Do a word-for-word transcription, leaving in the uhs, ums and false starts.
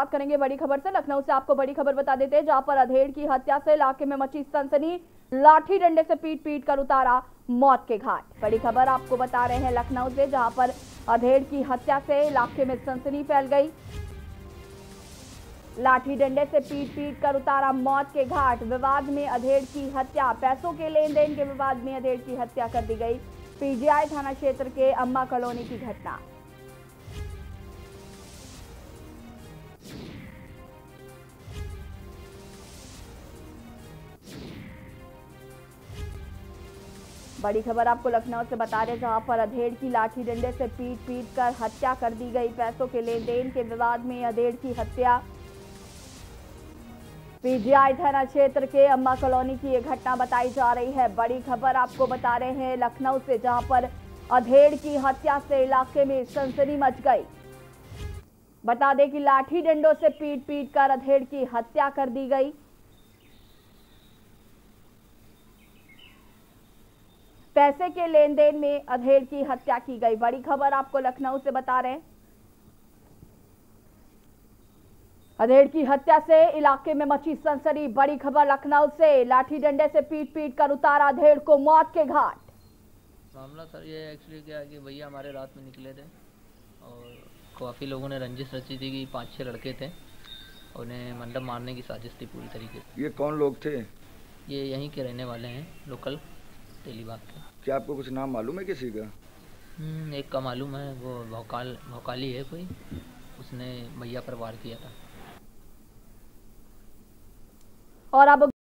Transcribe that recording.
बात करेंगे बड़ी खबर से। लखनऊ से आपको बड़ी खबर बता देते हैं, जहां पर अधेड़ की हत्या से इलाके में मची सनसनी। लाठी डंडे से पीट पीट कर उतारा मौत के घाट। बड़ी खबर आपको बता रहे हैं लखनऊ से, जहां पर अधेड़ की हत्या से इलाके में सनसनी फैल गई। लाठी डंडे से पीट पीट कर उतारा मौत के घाट। विवाद में अधेड़ की हत्या, पैसों के लेन देन के विवाद में अधेड़ की हत्या कर दी गई। पीजीआई थाना क्षेत्र के अम्मा कॉलोनी की घटना। बड़ी खबर आपको लखनऊ से बता रहे, जहां पर अधेड़ की लाठी डंडे से पीट पीट कर हत्या कर दी गई। पैसों के लेन देन के विवाद में अधेड़ की हत्या। पीजीआई थाना क्षेत्र के अम्मा कॉलोनी की ये घटना बताई जा रही है। बड़ी खबर आपको बता रहे हैं लखनऊ से, जहां पर अधेड़ की हत्या से इलाके में सनसनी मच गई। बता दें कि लाठी डंडों से पीट पीट कर अधेड़ की हत्या कर दी गई। पैसे के लेन देन में अधेड़ की हत्या की गई। बड़ी खबर आपको लखनऊ से बता रहे हैं, अधेड़ की हत्या से इलाके में मची सनसनी। बड़ी खबर लखनऊ से, लाठी डंडे से पीट पीट कर उतारा अधेड़ को मौत के घाट। मामला सर ये एक्चुअली क्या है कि भैया हमारे रात में निकले थे और काफ़ी लोगों ने रंजिश रची थी कि पाँच छः लड़के थे, उन्हें मंडप मारने की साजिश थी पूरी तरीके से। ये कौन लोग थे? ये यहीं के रहने वाले हैं, लोकल तेलीबाग के। क्या आपको कुछ नाम मालूम है किसी का? एक का मालूम है, वो भौकाल भौकाली है कोई, उसने भैया पर वार किया था। और अब